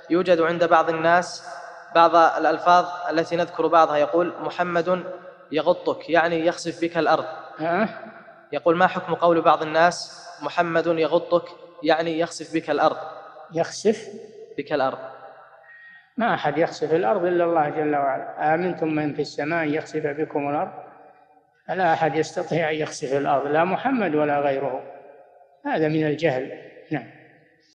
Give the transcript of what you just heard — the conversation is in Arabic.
يوجد عند بعض الناس بعض الألفاظ التي نذكر بعضها، يقول محمد يغطك يعني يخسف بك الأرض. يقول ما حكم قول بعض الناس محمد يغطك يعني يخسف بك الأرض؟ يخسف بك الأرض. ما أحد يخسف الأرض إلا الله جل وعلا. آمنتم من في السماء يخسف بكم الأرض؟ لا أحد يستطيع أن يخسف الأرض، لا محمد ولا غيره. هذا من الجهل.